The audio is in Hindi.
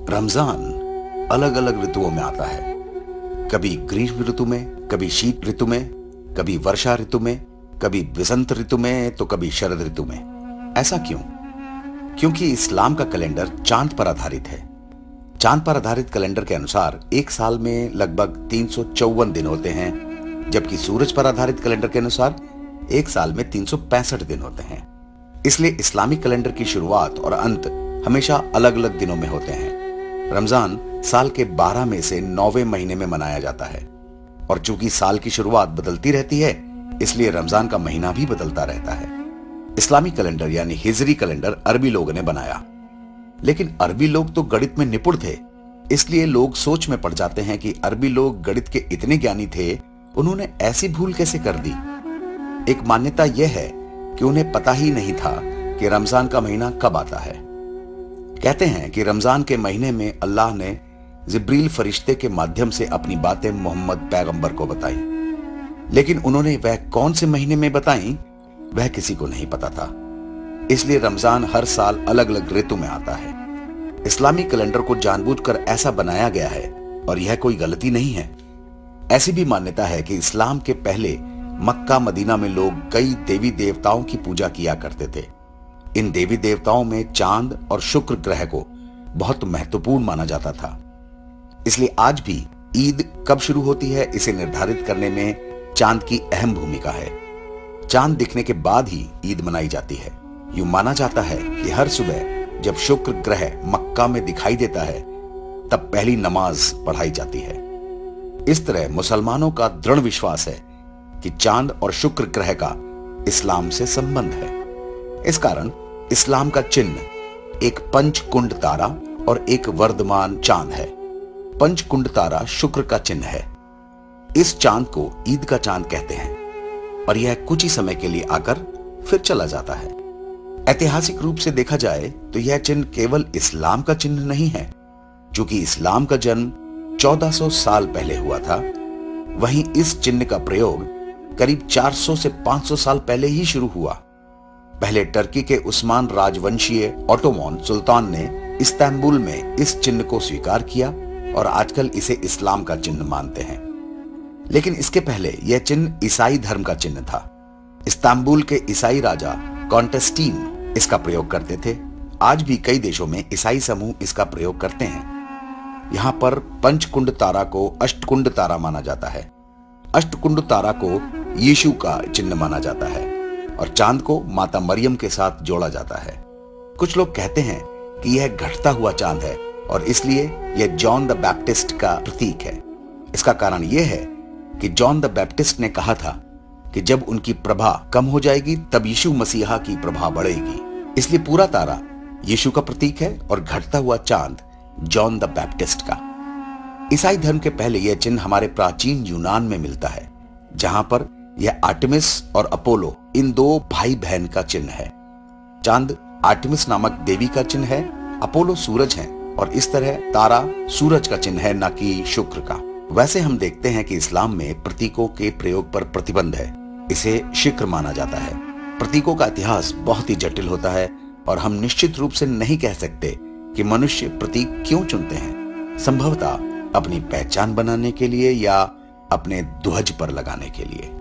रमजान अलग अलग ऋतुओं में आता है। कभी ग्रीष्म ऋतु में, कभी शीत ऋतु में, कभी वर्षा ऋतु में, कभी वसंत ऋतु में, तो कभी शरद ऋतु में। ऐसा क्यों? क्योंकि इस्लाम का कैलेंडर चांद पर आधारित है। चांद पर आधारित कैलेंडर के अनुसार एक साल में लगभग 354 दिन होते हैं, जबकि सूरज पर आधारित कैलेंडर के अनुसार एक साल में 365 दिन होते हैं। इसलिए इस्लामिक कैलेंडर की शुरुआत और अंत हमेशा अलग अलग दिनों में होते हैं। रमजान साल के 12 में से 9वें महीने में मनाया जाता है, और चूंकि साल की शुरुआत बदलती रहती है, इसलिए रमजान का महीना भी बदलता रहता है। इस्लामी कैलेंडर यानी हिजरी कैलेंडर अरबी लोगों ने बनाया, लेकिन अरबी लोग तो गणित में निपुण थे, इसलिए लोग सोच में पड़ जाते हैं कि अरबी लोग गणित के इतने ज्ञानी थे, उन्होंने ऐसी भूल कैसे कर दी। एक मान्यता यह है कि उन्हें पता ही नहीं था कि रमजान का महीना कब आता है। कहते हैं कि रमजान के महीने में अल्लाह ने जिब्रील फरिश्ते के माध्यम से अपनी बातें मोहम्मद पैगंबर को बताई, लेकिन उन्होंने वह कौन से महीने में बताई वह किसी को नहीं पता था। इसलिए रमजान हर साल अलग अलग ऋतु में आता है। इस्लामी कैलेंडर को जानबूझकर ऐसा बनाया गया है, और यह कोई गलती नहीं है। ऐसी भी मान्यता है कि इस्लाम के पहले मक्का मदीना में लोग कई देवी देवताओं की पूजा किया करते थे। इन देवी देवताओं में चांद और शुक्र ग्रह को बहुत महत्वपूर्ण माना जाता था। इसलिए आज भी ईद कब शुरू होती है, इसे निर्धारित करने में चांद की अहम भूमिका है। चांद दिखने के बाद ही ईद मनाई जाती है। यूं माना जाता है कि हर सुबह जब शुक्र ग्रह मक्का में दिखाई देता है, तब पहली नमाज पढ़ाई जाती है। इस तरह मुसलमानों का दृढ़ विश्वास है कि चांद और शुक्र ग्रह का इस्लाम से संबंध है। इस कारण इस्लाम का चिन्ह एक पंचकुंड तारा और एक वर्धमान चांद है। पंचकुंड तारा शुक्र का चिन्ह है। इस चांद को ईद का चांद कहते हैं, और यह कुछ ही समय के लिए आकर फिर चला जाता है। ऐतिहासिक रूप से देखा जाए तो यह चिन्ह केवल इस्लाम का चिन्ह नहीं है। चूंकि इस्लाम का जन्म 1400 साल पहले हुआ था, वहीं इस चिन्ह का प्रयोग करीब 400 से 500 साल पहले ही शुरू हुआ। पहले टर्की के उस्मान राजवंशीय ऑटोमन सुल्तान ने इस्तांबुल में इस चिन्ह को स्वीकार किया, और आजकल इसे इस्लाम का चिन्ह मानते हैं। लेकिन इसके पहले यह चिन्ह ईसाई धर्म का चिन्ह था। इस्तांबुल के ईसाई राजा कॉन्टेस्टीन इसका प्रयोग करते थे। आज भी कई देशों में ईसाई समूह इसका प्रयोग करते हैं। यहां पर पंचकुंड तारा को अष्टकुंड तारा माना जाता है। अष्टकुंड तारा को यीशु का चिन्ह माना जाता है, और चांद को माता मरियम के साथ जोड़ा जाता है। कुछ लोग कहते हैं कि यह घटता हुआ चांद है, और इसलिए यह जॉन द बैप्टिस्ट का प्रतीक है। इसका कारण यह है कि जॉन द बैप्टिस्ट ने कहा था कि जब उनकी प्रभा कम हो जाएगी, तब यीशु मसीहा की प्रभा बढ़ेगी। इसलिए पूरा तारा यीशु का प्रतीक है, और घटता हुआ चांद जॉन द बैप्टिस्ट का। ईसाई धर्म के पहले यह चिन्ह हमारे प्राचीन यूनान में मिलता है, जहां पर यह आर्टेमिस और अपोलो इन दो भाई बहन का चिन्ह है। चांद आर्टेमिस नामक देवी का चिन्ह है, अपोलो सूरज है, और इस तरह तारा सूरज का चिन्ह है, न कि शुक्र का। वैसे हम देखते हैं कि इस्लाम में प्रतीकों के प्रयोग पर प्रतिबंध है। इसे शिक्र माना जाता है। प्रतीकों का इतिहास बहुत ही जटिल होता है, और हम निश्चित रूप से नहीं कह सकते कि मनुष्य प्रतीक क्यों चुनते हैं। संभवतः अपनी पहचान बनाने के लिए, या अपने ध्वज पर लगाने के लिए।